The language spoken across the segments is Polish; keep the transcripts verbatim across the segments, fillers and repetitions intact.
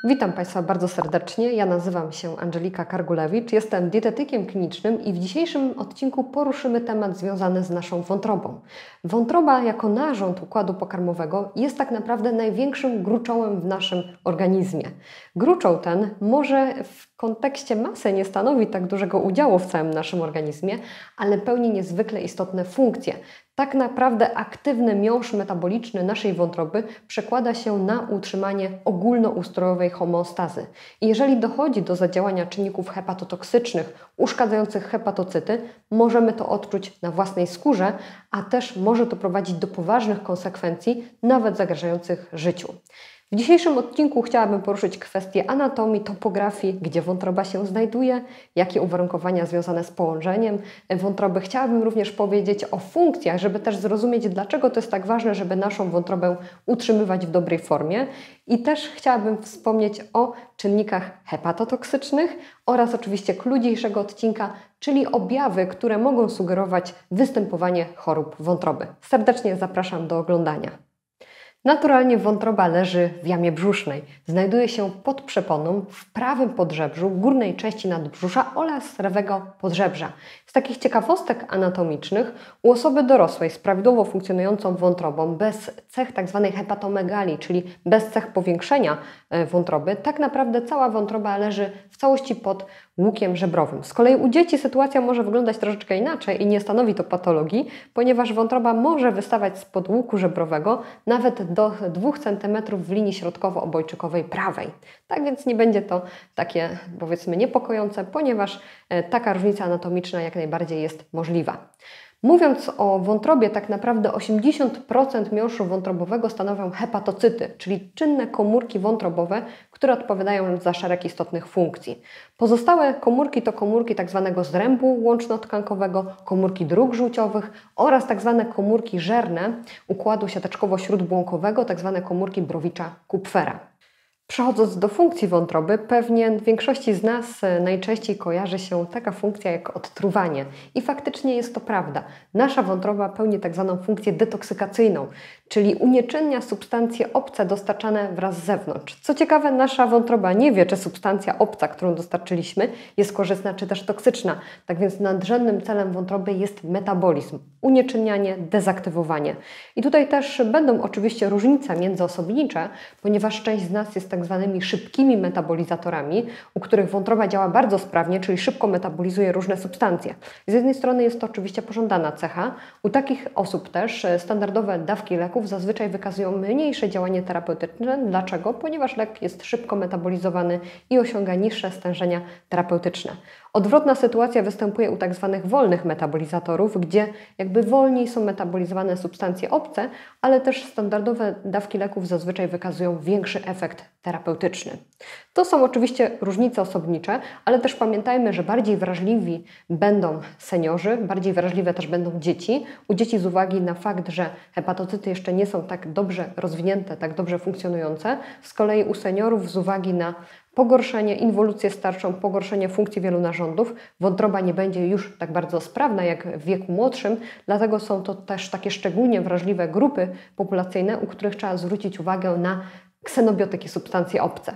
Witam Państwa bardzo serdecznie. Ja nazywam się Angelika Kargulewicz, jestem dietetykiem klinicznym i w dzisiejszym odcinku poruszymy temat związany z naszą wątrobą. Wątroba jako narząd układu pokarmowego jest tak naprawdę największym gruczołem w naszym organizmie. Gruczoł ten może w kontekście masy nie stanowi tak dużego udziału w całym naszym organizmie, ale pełni niezwykle istotne funkcje. Tak naprawdę aktywny miąższ metaboliczny naszej wątroby przekłada się na utrzymanie ogólnoustrojowej homeostazy. I jeżeli dochodzi do zadziałania czynników hepatotoksycznych uszkadzających hepatocyty, możemy to odczuć na własnej skórze, a też może to prowadzić do poważnych konsekwencji, nawet zagrażających życiu. W dzisiejszym odcinku chciałabym poruszyć kwestię anatomii, topografii, gdzie wątroba się znajduje, jakie uwarunkowania związane z położeniem wątroby. Chciałabym również powiedzieć o funkcjach, żeby też zrozumieć, dlaczego to jest tak ważne, żeby naszą wątrobę utrzymywać w dobrej formie. I też chciałabym wspomnieć o czynnikach hepatotoksycznych oraz oczywiście klucz dzisiejszego odcinka, czyli objawy, które mogą sugerować występowanie chorób wątroby. Serdecznie zapraszam do oglądania. Naturalnie wątroba leży w jamie brzusznej. Znajduje się pod przeponą w prawym podżebrzu, górnej części nadbrzusza oraz lewego podżebrza. Z takich ciekawostek anatomicznych u osoby dorosłej z prawidłowo funkcjonującą wątrobą, bez cech tzw. hepatomegalii, czyli bez cech powiększenia wątroby, tak naprawdę cała wątroba leży w całości pod łukiem żebrowym. Z kolei u dzieci sytuacja może wyglądać troszeczkę inaczej i nie stanowi to patologii, ponieważ wątroba może wystawać spod łuku żebrowego nawet do dwóch centymetrów w linii środkowo-obojczykowej prawej. Tak więc nie będzie to takie, powiedzmy, niepokojące, ponieważ taka różnica anatomiczna jak najbardziej jest możliwa. Mówiąc o wątrobie, tak naprawdę osiemdziesiąt procent miąższu wątrobowego stanowią hepatocyty, czyli czynne komórki wątrobowe, które odpowiadają za szereg istotnych funkcji. Pozostałe komórki to komórki tzw. zrębu łączno-tkankowego, komórki dróg żółciowych oraz tzw. komórki żerne układu siateczkowo-śródbłąkowego, tzw. komórki Browicza-Kupfera. Przechodząc do funkcji wątroby, pewnie w większości z nas najczęściej kojarzy się taka funkcja jak odtruwanie. I faktycznie jest to prawda. Nasza wątroba pełni tak zwaną funkcję detoksykacyjną, czyli unieczynnia substancje obce dostarczane wraz z zewnątrz. Co ciekawe, nasza wątroba nie wie, czy substancja obca, którą dostarczyliśmy, jest korzystna czy też toksyczna. Tak więc nadrzędnym celem wątroby jest metabolizm, unieczynnianie, dezaktywowanie. I tutaj też będą oczywiście różnice międzyosobnicze, ponieważ część z nas jest tak zwanymi szybkimi metabolizatorami, u których wątroba działa bardzo sprawnie, czyli szybko metabolizuje różne substancje. Z jednej strony jest to oczywiście pożądana cecha. U takich osób też standardowe dawki leków zazwyczaj wykazują mniejsze działanie terapeutyczne. Dlaczego? Ponieważ lek jest szybko metabolizowany i osiąga niższe stężenia terapeutyczne. Odwrotna sytuacja występuje u tak zwanych wolnych metabolizatorów, gdzie jakby wolniej są metabolizowane substancje obce, ale też standardowe dawki leków zazwyczaj wykazują większy efekt terapeutyczny. To są oczywiście różnice osobnicze, ale też pamiętajmy, że bardziej wrażliwi będą seniorzy, bardziej wrażliwe też będą dzieci. U dzieci z uwagi na fakt, że hepatocyty jeszcze nie są tak dobrze rozwinięte, tak dobrze funkcjonujące. Z kolei u seniorów z uwagi na pogorszenie, inwolucję starczą, pogorszenie funkcji wielu narządów, wątroba nie będzie już tak bardzo sprawna jak w wieku młodszym, dlatego są to też takie szczególnie wrażliwe grupy populacyjne, u których trzeba zwrócić uwagę na ksenobiotyki, substancje obce.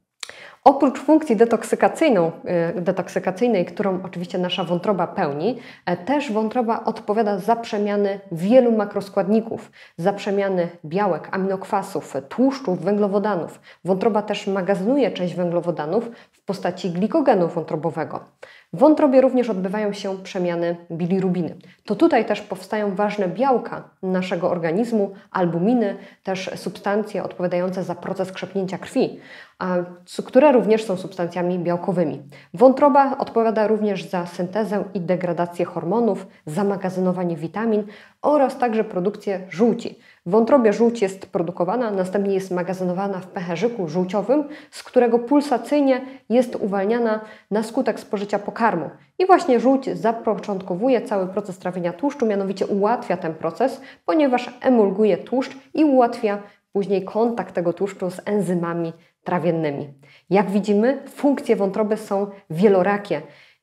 Oprócz funkcji detoksykacyjną, detoksykacyjnej, którą oczywiście nasza wątroba pełni, też wątroba odpowiada za przemiany wielu makroskładników, za przemiany białek, aminokwasów, tłuszczów, węglowodanów. Wątroba też magazynuje część węglowodanów w postaci glikogenu wątrobowego. W wątrobie również odbywają się przemiany bilirubiny. To tutaj też powstają ważne białka naszego organizmu, albuminy, też substancje odpowiadające za proces krzepnięcia krwi, które również są substancjami białkowymi. Wątroba odpowiada również za syntezę i degradację hormonów, za magazynowanie witamin oraz także produkcję żółci. W wątrobie żółć jest produkowana, następnie jest magazynowana w pęcherzyku żółciowym, z którego pulsacyjnie jest uwalniana na skutek spożycia pokarmu. I właśnie żółć zapoczątkowuje cały proces trawienia tłuszczu, mianowicie ułatwia ten proces, ponieważ emulguje tłuszcz i ułatwia później kontakt tego tłuszczu z enzymami trawiennymi. Jak widzimy, funkcje wątroby są wielorakie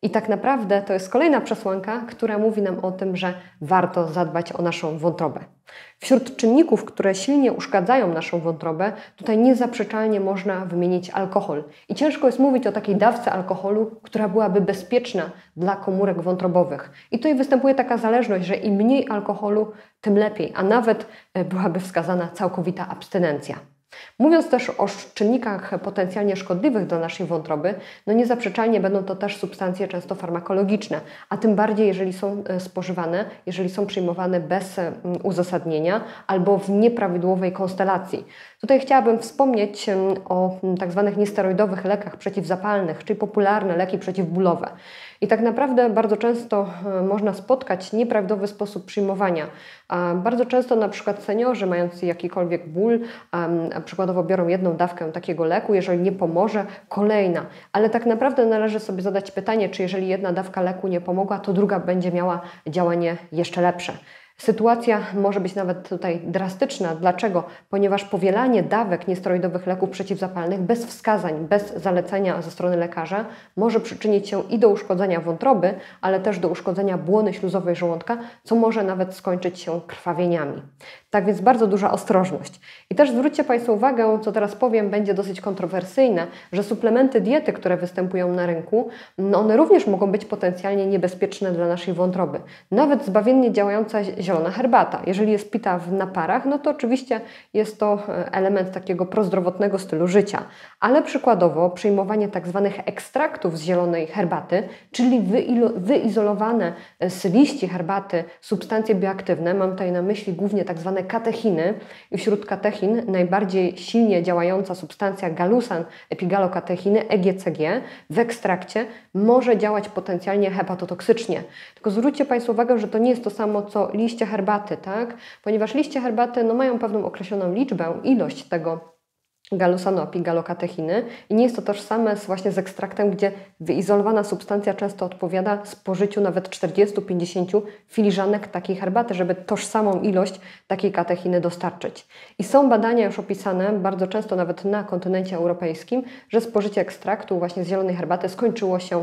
I tak naprawdę to jest kolejna przesłanka, która mówi nam o tym, że warto zadbać o naszą wątrobę. Wśród czynników, które silnie uszkadzają naszą wątrobę, tutaj niezaprzeczalnie można wymienić alkohol. I ciężko jest mówić o takiej dawce alkoholu, która byłaby bezpieczna dla komórek wątrobowych. I tutaj występuje taka zależność, że im mniej alkoholu, tym lepiej, a nawet byłaby wskazana całkowita abstynencja. Mówiąc też o czynnikach potencjalnie szkodliwych dla naszej wątroby, no niezaprzeczalnie będą to też substancje często farmakologiczne, a tym bardziej jeżeli są spożywane, jeżeli są przyjmowane bez uzasadnienia albo w nieprawidłowej konstelacji. Tutaj chciałabym wspomnieć o tak zwanych niesteroidowych lekach przeciwzapalnych, czyli popularne leki przeciwbólowe. I tak naprawdę bardzo często można spotkać nieprawidłowy sposób przyjmowania. Bardzo często na przykład seniorzy mający jakikolwiek ból, przykładowo biorą jedną dawkę takiego leku, jeżeli nie pomoże, kolejna. Ale tak naprawdę należy sobie zadać pytanie, czy jeżeli jedna dawka leku nie pomogła, to druga będzie miała działanie jeszcze lepsze. Sytuacja może być nawet tutaj drastyczna. Dlaczego? Ponieważ powielanie dawek niesteroidowych leków przeciwzapalnych bez wskazań, bez zalecenia ze strony lekarza może przyczynić się i do uszkodzenia wątroby, ale też do uszkodzenia błony śluzowej żołądka, co może nawet skończyć się krwawieniami. Tak więc bardzo duża ostrożność. I też zwróćcie Państwo uwagę, co teraz powiem, będzie dosyć kontrowersyjne, że suplementy diety, które występują na rynku, no one również mogą być potencjalnie niebezpieczne dla naszej wątroby. Nawet zbawiennie działająca zielona herbata. Jeżeli jest pita w naparach, no to oczywiście jest to element takiego prozdrowotnego stylu życia. Ale przykładowo przyjmowanie tak zwanych ekstraktów z zielonej herbaty, czyli wyizolowane z liści herbaty substancje bioaktywne, mam tutaj na myśli głównie tak zwane katechiny i wśród katechin najbardziej silnie działająca substancja galusan epigallokatechiny E G C G w ekstrakcie może działać potencjalnie hepatotoksycznie. Tylko zwróćcie Państwo uwagę, że to nie jest to samo co liście herbaty, tak? Ponieważ liście herbaty no, mają pewną określoną liczbę, ilość tego galusanu epigallokatechiny i nie jest to tożsame z, właśnie z ekstraktem, gdzie wyizolowana substancja często odpowiada spożyciu nawet czterdziestu do pięćdziesięciu filiżanek takiej herbaty, żeby tożsamą ilość takiej katechiny dostarczyć. I są badania już opisane, bardzo często nawet na kontynencie europejskim, że spożycie ekstraktu właśnie z zielonej herbaty skończyło się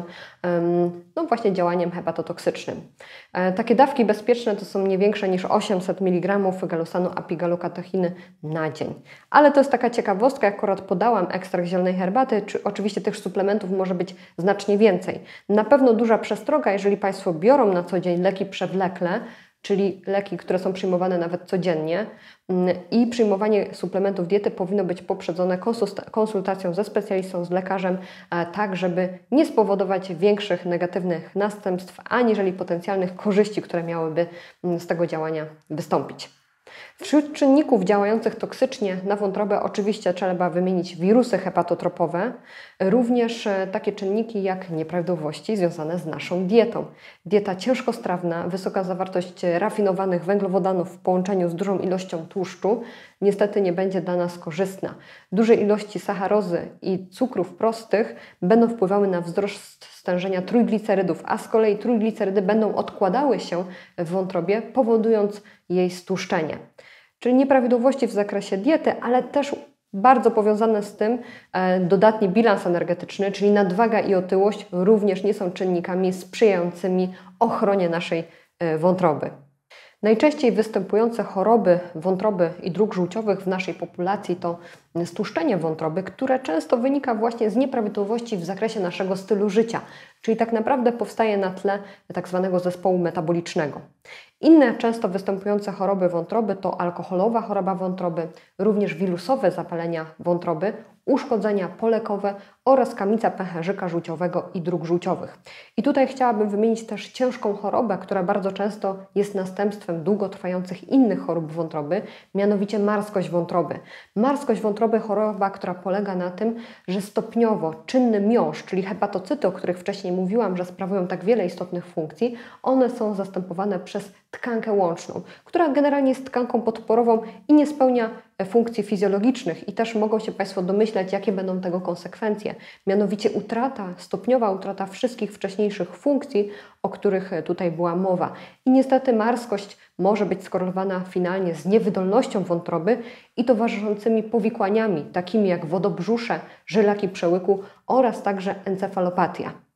um, no właśnie działaniem hepatotoksycznym. E, takie dawki bezpieczne to są nie większe niż osiemset miligramów galusanu epigallokatechiny na dzień. Ale to jest taka ciekawostka, jak akurat podałam ekstrakt zielonej herbaty, czy oczywiście tych suplementów może być znacznie więcej. Na pewno duża przestroga, jeżeli Państwo biorą na co dzień leki przewlekle, czyli leki, które są przyjmowane nawet codziennie i przyjmowanie suplementów diety powinno być poprzedzone konsultacją ze specjalistą, z lekarzem, tak żeby nie spowodować większych negatywnych następstw, aniżeli potencjalnych korzyści, które miałyby z tego działania wystąpić. Wśród czynników działających toksycznie na wątrobę oczywiście trzeba wymienić wirusy hepatotropowe, również takie czynniki jak nieprawidłowości związane z naszą dietą. Dieta ciężkostrawna, wysoka zawartość rafinowanych węglowodanów w połączeniu z dużą ilością tłuszczu niestety nie będzie dla nas korzystna. Duże ilości sacharozy i cukrów prostych będą wpływały na wzrost stężenia trójglicerydów, a z kolei trójglicerydy będą odkładały się w wątrobie, powodując jej stłuszczenie. Czyli nieprawidłowości w zakresie diety, ale też bardzo powiązane z tym e, dodatni bilans energetyczny, czyli nadwaga i otyłość również nie są czynnikami sprzyjającymi ochronie naszej e, wątroby. Najczęściej występujące choroby wątroby i dróg żółciowych w naszej populacji to stłuszczenie wątroby, które często wynika właśnie z nieprawidłowości w zakresie naszego stylu życia, czyli tak naprawdę powstaje na tle tak zwanego zespołu metabolicznego. Inne często występujące choroby wątroby to alkoholowa choroba wątroby, również wirusowe zapalenia wątroby, uszkodzenia polekowe oraz kamica pęcherzyka żółciowego i dróg żółciowych. I tutaj chciałabym wymienić też ciężką chorobę, która bardzo często jest następstwem długotrwających innych chorób wątroby, mianowicie marskość wątroby. Marskość wątroby choroba, która polega na tym, że stopniowo czynny miąższ, czyli hepatocyty, o których wcześniej mówiłam, że sprawują tak wiele istotnych funkcji, one są zastępowane przez tkankę łączną, która generalnie jest tkanką podporową i nie spełnia funkcji fizjologicznych i też mogą się Państwo domyślać, jakie będą tego konsekwencje. Mianowicie utrata, stopniowa utrata wszystkich wcześniejszych funkcji, o których tutaj była mowa. I niestety marskość może być skorelowana finalnie z niewydolnością wątroby i towarzyszącymi powikłaniami, takimi jak wodobrzusze, żylaki przełyku oraz także encefalopatia.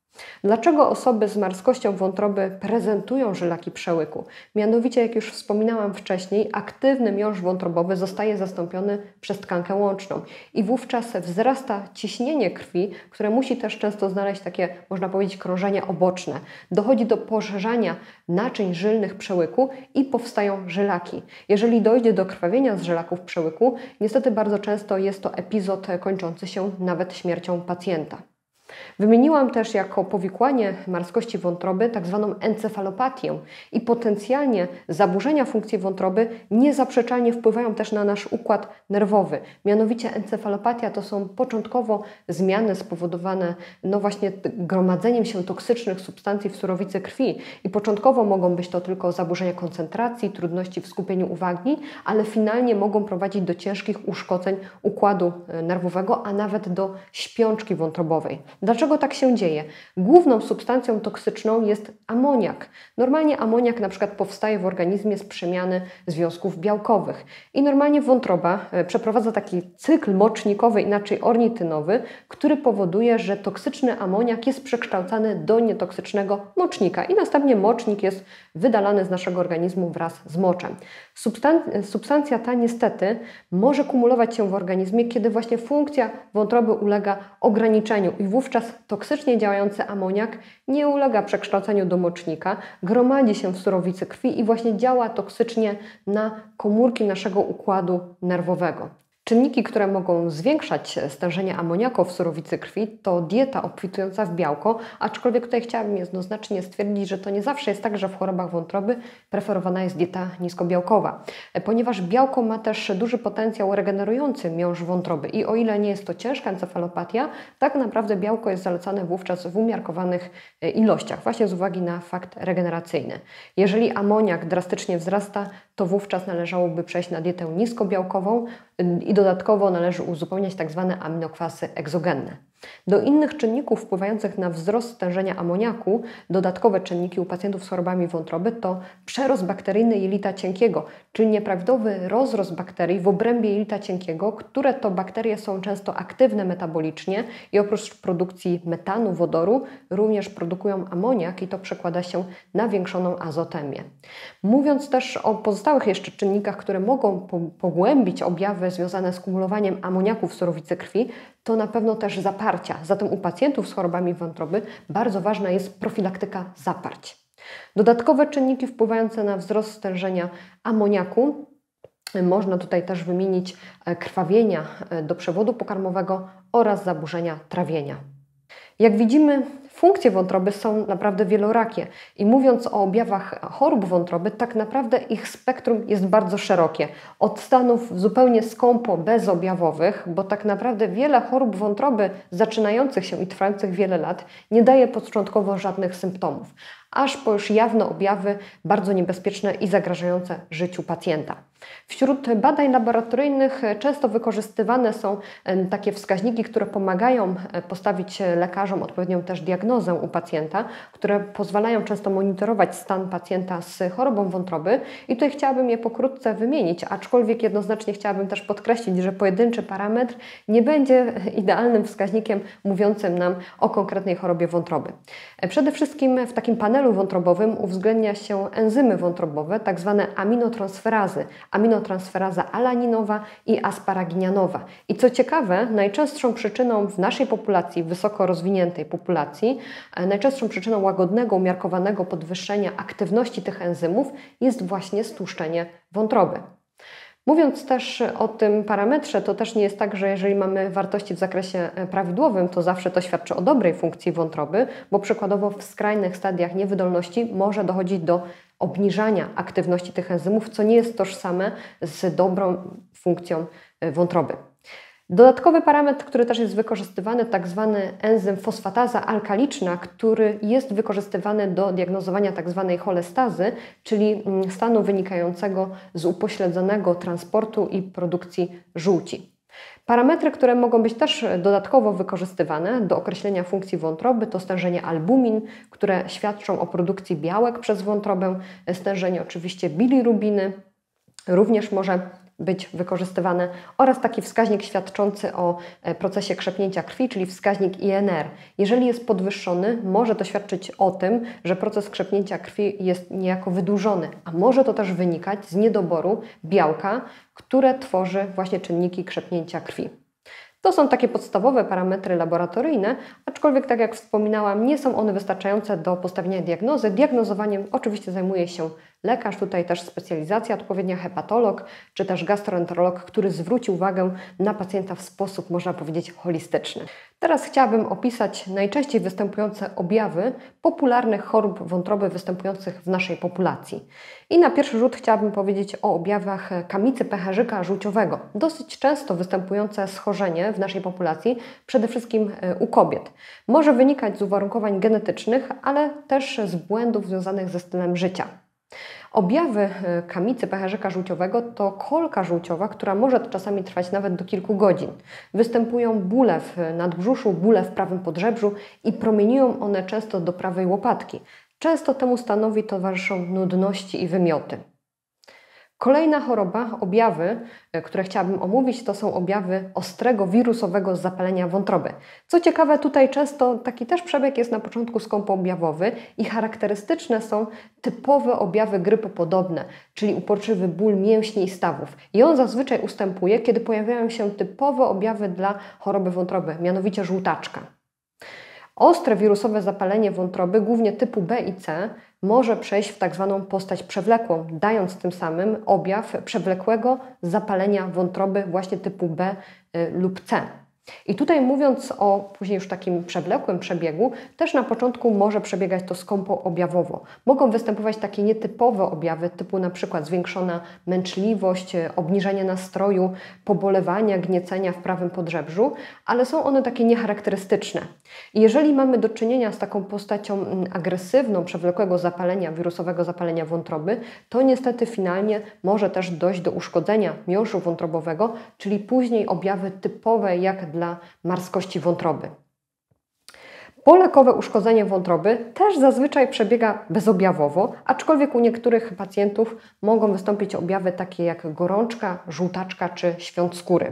Dlaczego osoby z marskością wątroby prezentują żylaki przełyku? Mianowicie, jak już wspominałam wcześniej, aktywny miąższ wątrobowy zostaje zastąpiony przez tkankę łączną i wówczas wzrasta ciśnienie krwi, które musi też często znaleźć takie, można powiedzieć, krążenie oboczne. Dochodzi do poszerzania naczyń żylnych przełyku i powstają żylaki. Jeżeli dojdzie do krwawienia z żylaków przełyku, niestety bardzo często jest to epizod kończący się nawet śmiercią pacjenta. Wymieniłam też jako powikłanie marskości wątroby tak zwaną encefalopatię i potencjalnie zaburzenia funkcji wątroby niezaprzeczalnie wpływają też na nasz układ nerwowy. Mianowicie encefalopatia to są początkowo zmiany spowodowane no właśnie gromadzeniem się toksycznych substancji w surowicy krwi i początkowo mogą być to tylko zaburzenia koncentracji, trudności w skupieniu uwagi, ale finalnie mogą prowadzić do ciężkich uszkodzeń układu nerwowego, a nawet do śpiączki wątrobowej. Dlaczego tak się dzieje? Główną substancją toksyczną jest amoniak. Normalnie amoniak na przykład powstaje w organizmie z przemiany związków białkowych. I normalnie wątroba przeprowadza taki cykl mocznikowy, inaczej ornitynowy, który powoduje, że toksyczny amoniak jest przekształcany do nietoksycznego mocznika i następnie mocznik jest wydalany z naszego organizmu wraz z moczem. Substan- substancja ta niestety może kumulować się w organizmie, kiedy właśnie funkcja wątroby ulega ograniczeniu i wówczas toksycznie działający amoniak nie ulega przekształceniu do mocznika, gromadzi się w surowicy krwi i właśnie działa toksycznie na komórki naszego układu nerwowego. Czynniki, które mogą zwiększać stężenie amoniaku w surowicy krwi, to dieta obfitująca w białko, aczkolwiek tutaj chciałabym jednoznacznie stwierdzić, że to nie zawsze jest tak, że w chorobach wątroby preferowana jest dieta niskobiałkowa, ponieważ białko ma też duży potencjał regenerujący miąższ wątroby i o ile nie jest to ciężka encefalopatia, tak naprawdę białko jest zalecane wówczas w umiarkowanych ilościach, właśnie z uwagi na fakt regeneracyjny. Jeżeli amoniak drastycznie wzrasta, to wówczas należałoby przejść na dietę niskobiałkową i dodatkowo należy uzupełniać tak zwane aminokwasy egzogenne. Do innych czynników wpływających na wzrost stężenia amoniaku, dodatkowe czynniki u pacjentów z chorobami wątroby to przerost bakteryjny jelita cienkiego, czyli nieprawidłowy rozrost bakterii w obrębie jelita cienkiego, które to bakterie są często aktywne metabolicznie i oprócz produkcji metanu, wodoru, również produkują amoniak i to przekłada się na większoną azotemię. Mówiąc też o pozostałych jeszcze czynnikach, które mogą pogłębić objawy związane z kumulowaniem amoniaku w surowicy krwi, to na pewno też zaparcia. Zatem u pacjentów z chorobami wątroby bardzo ważna jest profilaktyka zaparć. Dodatkowe czynniki wpływające na wzrost stężenia amoniaku można tutaj też wymienić krwawienia do przewodu pokarmowego oraz zaburzenia trawienia. Jak widzimy, funkcje wątroby są naprawdę wielorakie i mówiąc o objawach chorób wątroby, tak naprawdę ich spektrum jest bardzo szerokie. Od stanów zupełnie skąpo bezobjawowych, bo tak naprawdę wiele chorób wątroby zaczynających się i trwających wiele lat nie daje początkowo żadnych symptomów, aż po już jawne objawy bardzo niebezpieczne i zagrażające życiu pacjenta. Wśród badań laboratoryjnych często wykorzystywane są takie wskaźniki, które pomagają postawić lekarzom odpowiednią też diagnozę u pacjenta, które pozwalają często monitorować stan pacjenta z chorobą wątroby i tutaj chciałabym je pokrótce wymienić, aczkolwiek jednoznacznie chciałabym też podkreślić, że pojedynczy parametr nie będzie idealnym wskaźnikiem mówiącym nam o konkretnej chorobie wątroby. Przede wszystkim w takim panelu wątrobowym uwzględnia się enzymy wątrobowe, tak zwane aminotransferazy, aminotransferaza alaninowa i asparaginianowa. I co ciekawe, najczęstszą przyczyną w naszej populacji, wysoko rozwiniętej populacji, najczęstszą przyczyną łagodnego, umiarkowanego podwyższenia aktywności tych enzymów jest właśnie stłuszczenie wątroby. Mówiąc też o tym parametrze, to też nie jest tak, że jeżeli mamy wartości w zakresie prawidłowym, to zawsze to świadczy o dobrej funkcji wątroby, bo przykładowo w skrajnych stadiach niewydolności może dochodzić do obniżania aktywności tych enzymów, co nie jest tożsame z dobrą funkcją wątroby. Dodatkowy parametr, który też jest wykorzystywany, tak zwany enzym fosfataza alkaliczna, który jest wykorzystywany do diagnozowania tak zwanej cholestazy, czyli stanu wynikającego z upośledzonego transportu i produkcji żółci. Parametry, które mogą być też dodatkowo wykorzystywane do określenia funkcji wątroby, to stężenie albumin, które świadczą o produkcji białek przez wątrobę, stężenie oczywiście bilirubiny, również może być wykorzystywane oraz taki wskaźnik świadczący o procesie krzepnięcia krwi, czyli wskaźnik I N R. Jeżeli jest podwyższony, może to świadczyć o tym, że proces krzepnięcia krwi jest niejako wydłużony, a może to też wynikać z niedoboru białka, które tworzy właśnie czynniki krzepnięcia krwi. To są takie podstawowe parametry laboratoryjne, aczkolwiek, tak jak wspominałam, nie są one wystarczające do postawienia diagnozy. Diagnozowaniem oczywiście zajmuje się lekarz, tutaj też specjalizacja odpowiednia, hepatolog, czy też gastroenterolog, który zwróci uwagę na pacjenta w sposób, można powiedzieć, holistyczny. Teraz chciałabym opisać najczęściej występujące objawy popularnych chorób wątroby występujących w naszej populacji. I na pierwszy rzut chciałabym powiedzieć o objawach kamicy pęcherzyka żółciowego. Dosyć często występujące schorzenie w naszej populacji, przede wszystkim u kobiet. Może wynikać z uwarunkowań genetycznych, ale też z błędów związanych ze stylem życia. Objawy kamicy pęcherzyka żółciowego to kolka żółciowa, która może czasami trwać nawet do kilku godzin. Występują bóle w nadbrzuszu, bóle w prawym podżebrzu i promieniują one często do prawej łopatki. Często temu stanowi towarzyszą nudności i wymioty. Kolejna choroba, objawy, które chciałabym omówić, to są objawy ostrego wirusowego zapalenia wątroby. Co ciekawe, tutaj często taki też przebieg jest na początku skąpoobjawowy i charakterystyczne są typowe objawy grypopodobne, czyli uporczywy ból mięśni i stawów. I on zazwyczaj ustępuje, kiedy pojawiają się typowe objawy dla choroby wątroby, mianowicie żółtaczka. Ostre wirusowe zapalenie wątroby, głównie typu B i C, może przejść w tak zwaną postać przewlekłą, dając tym samym objaw przewlekłego zapalenia wątroby właśnie typu B lub C. I tutaj mówiąc o później już takim przewlekłym przebiegu, też na początku może przebiegać to skąpo objawowo. Mogą występować takie nietypowe objawy typu na przykład zwiększona męczliwość, obniżenie nastroju, pobolewania, gniecenia w prawym podżebrzu, ale są one takie niecharakterystyczne. I jeżeli mamy do czynienia z taką postacią agresywną przewlekłego zapalenia, wirusowego zapalenia wątroby, to niestety finalnie może też dojść do uszkodzenia miąższu wątrobowego, czyli później objawy typowe jak dla marskości wątroby. Polekowe uszkodzenie wątroby też zazwyczaj przebiega bezobjawowo, aczkolwiek u niektórych pacjentów mogą wystąpić objawy takie jak gorączka, żółtaczka czy świąt skóry.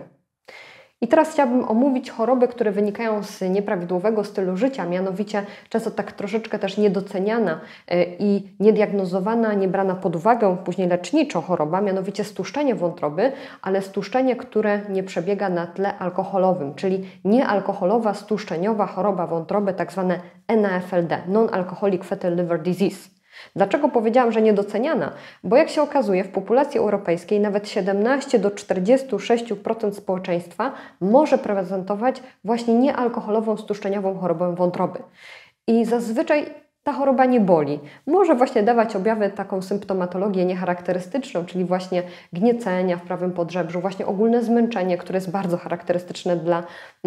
I teraz chciałabym omówić choroby, które wynikają z nieprawidłowego stylu życia, mianowicie często tak troszeczkę też niedoceniana i niediagnozowana, nie brana pod uwagę później leczniczo choroba, mianowicie stłuszczenie wątroby, ale stłuszczenie, które nie przebiega na tle alkoholowym, czyli niealkoholowa stłuszczeniowa choroba wątroby, tak zwane N A F L D, Non-Alcoholic Fatty Liver Disease. Dlaczego powiedziałam, że niedoceniana? Bo jak się okazuje, w populacji europejskiej nawet siedemnaście do czterdziestu sześciu procent społeczeństwa może prezentować właśnie niealkoholową stłuszczeniową chorobę wątroby. I zazwyczaj ta choroba nie boli. Może właśnie dawać objawy taką symptomatologię niecharakterystyczną, czyli właśnie gniecenia w prawym podżebrzu, właśnie ogólne zmęczenie, które jest bardzo charakterystyczne dla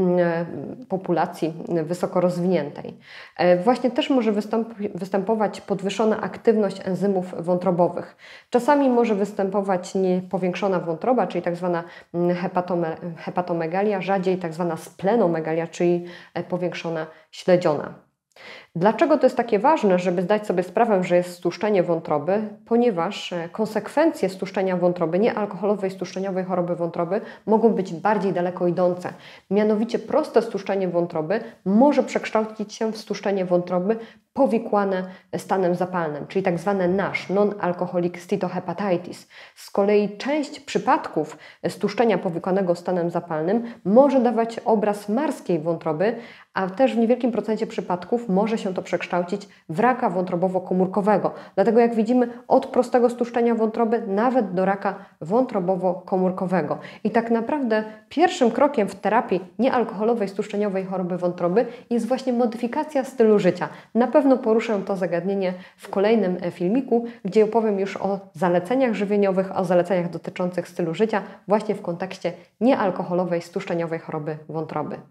populacji wysoko rozwiniętej. Właśnie też może występować podwyższona aktywność enzymów wątrobowych. Czasami może występować powiększona wątroba, czyli tak zwana hepatome, hepatomegalia, rzadziej tak zwana splenomegalia, czyli powiększona śledziona. Dlaczego to jest takie ważne, żeby zdać sobie sprawę, że jest stłuszczenie wątroby? Ponieważ konsekwencje stłuszczenia wątroby, niealkoholowej stłuszczeniowej choroby wątroby mogą być bardziej daleko idące. Mianowicie proste stłuszczenie wątroby może przekształcić się w stłuszczenie wątroby powikłane stanem zapalnym, czyli tak zwane NASH, Non-Alcoholic Steatohepatitis. Z kolei część przypadków stłuszczenia powikłanego stanem zapalnym może dawać obraz marskiej wątroby, a też w niewielkim procencie przypadków może się to przekształcić w raka wątrobowo-komórkowego. Dlatego jak widzimy, od prostego stłuszczenia wątroby nawet do raka wątrobowo-komórkowego. I tak naprawdę pierwszym krokiem w terapii niealkoholowej stłuszczeniowej choroby wątroby jest właśnie modyfikacja stylu życia. Na pewno poruszę to zagadnienie w kolejnym filmiku, gdzie opowiem już o zaleceniach żywieniowych, o zaleceniach dotyczących stylu życia właśnie w kontekście niealkoholowej stłuszczeniowej choroby wątroby.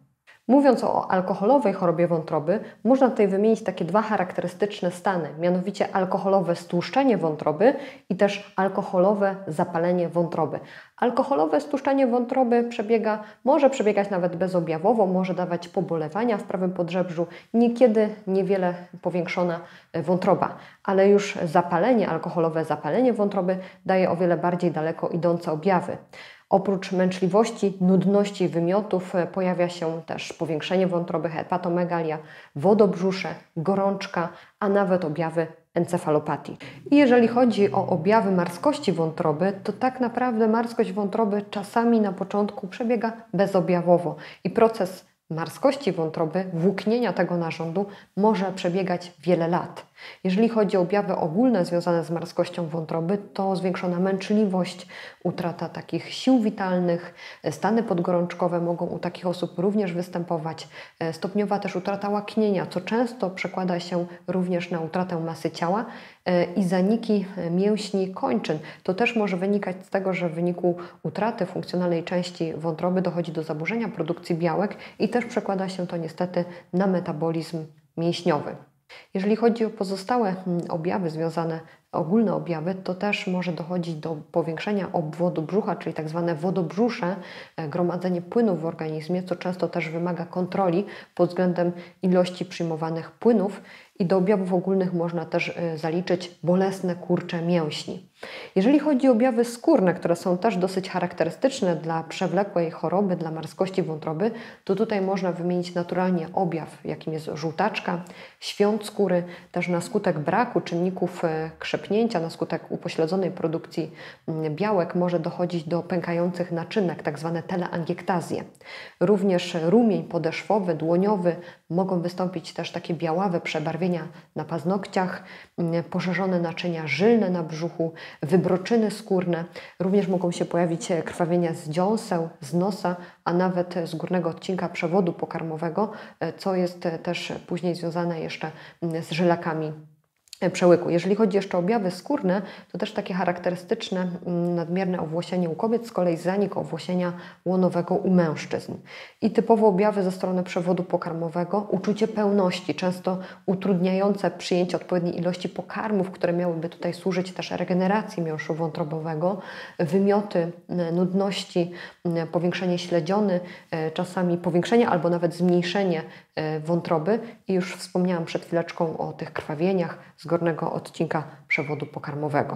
Mówiąc o alkoholowej chorobie wątroby, można tutaj wymienić takie dwa charakterystyczne stany, mianowicie alkoholowe stłuszczenie wątroby i też alkoholowe zapalenie wątroby. Alkoholowe stłuszczenie wątroby przebiega, może przebiegać nawet bezobjawowo, może dawać pobolewania w prawym podrzebrzu, niekiedy niewiele powiększona wątroba, ale już zapalenie, alkoholowe zapalenie wątroby daje o wiele bardziej daleko idące objawy. Oprócz męczliwości, nudności i wymiotów pojawia się też powiększenie wątroby, hepatomegalia, wodobrzusze, gorączka, a nawet objawy encefalopatii. I jeżeli chodzi o objawy marskości wątroby, to tak naprawdę marskość wątroby czasami na początku przebiega bezobjawowo i proces marskości wątroby, włóknienia tego narządu może przebiegać wiele lat. Jeżeli chodzi o objawy ogólne związane z marskością wątroby, to zwiększona męczliwość, utrata takich sił witalnych, stany podgorączkowe mogą u takich osób również występować, stopniowa też utrata łaknienia, co często przekłada się również na utratę masy ciała i zaniki mięśni kończyn. To też może wynikać z tego, że w wyniku utraty funkcjonalnej części wątroby dochodzi do zaburzenia produkcji białek i też przekłada się to niestety na metabolizm mięśniowy. Jeżeli chodzi o pozostałe objawy związane, ogólne objawy, to też może dochodzić do powiększenia obwodu brzucha, czyli tak zwane wodobrzusze, gromadzenie płynów w organizmie, co często też wymaga kontroli pod względem ilości przyjmowanych płynów i do objawów ogólnych można też zaliczyć bolesne kurcze mięśni. Jeżeli chodzi o objawy skórne, które są też dosyć charakterystyczne dla przewlekłej choroby, dla marskości wątroby, to tutaj można wymienić naturalnie objaw, jakim jest żółtaczka, świąt skóry, też na skutek braku czynników krzepnięcia, na skutek upośledzonej produkcji białek może dochodzić do pękających naczynek, tak zwane teleangiektazje. Również rumień podeszwowy, dłoniowy, mogą wystąpić też takie białawe przebarwienia na paznokciach, poszerzone naczynia żylne na brzuchu, wybroczyny skórne. Również mogą się pojawić krwawienia z dziąseł, z nosa, a nawet z górnego odcinka przewodu pokarmowego, co jest też później związane jeszcze z żylakami przełyku. Jeżeli chodzi jeszcze o objawy skórne, to też takie charakterystyczne nadmierne owłosienie u kobiet, z kolei zanik owłosienia łonowego u mężczyzn. I typowo objawy ze strony przewodu pokarmowego, uczucie pełności, często utrudniające przyjęcie odpowiedniej ilości pokarmów, które miałyby tutaj służyć też regeneracji miąższu wątrobowego, wymioty, nudności, powiększenie śledziony, czasami powiększenie albo nawet zmniejszenie wątroby i już wspomniałam przed chwileczką o tych krwawieniach z górnego odcinka przewodu pokarmowego.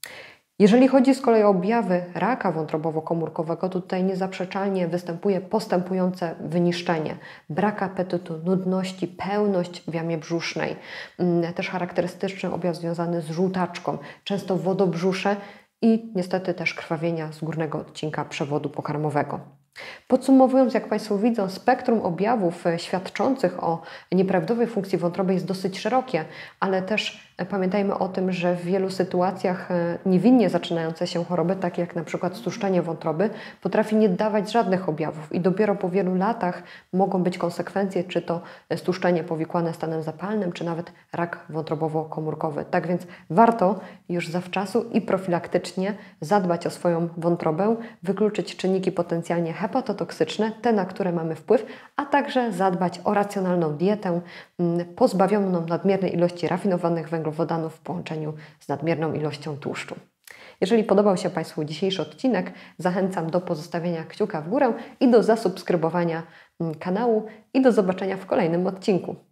Jeżeli chodzi z kolei o objawy raka wątrobowo-komórkowego, to tutaj niezaprzeczalnie występuje postępujące wyniszczenie, brak apetytu, nudności, pełność w jamie brzusznej, też charakterystyczny objaw związany z żółtaczką, często wodobrzusze i niestety też krwawienia z górnego odcinka przewodu pokarmowego. Podsumowując, jak Państwo widzą, spektrum objawów świadczących o nieprawidłowej funkcji wątroby jest dosyć szerokie, ale też pamiętajmy o tym, że w wielu sytuacjach niewinnie zaczynające się choroby, takie jak na przykład stłuszczenie wątroby, potrafi nie dawać żadnych objawów i dopiero po wielu latach mogą być konsekwencje, czy to stłuszczenie powikłane stanem zapalnym, czy nawet rak wątrobowo-komórkowy. Tak więc warto już zawczasu i profilaktycznie zadbać o swoją wątrobę, wykluczyć czynniki potencjalnie hepatotoksyczne, te, na które mamy wpływ, a także zadbać o racjonalną dietę pozbawioną nadmiernej ilości rafinowanych węglowodanów w połączeniu z nadmierną ilością tłuszczu. Jeżeli podobał się Państwu dzisiejszy odcinek, zachęcam do pozostawienia kciuka w górę i do zasubskrybowania kanału i do zobaczenia w kolejnym odcinku.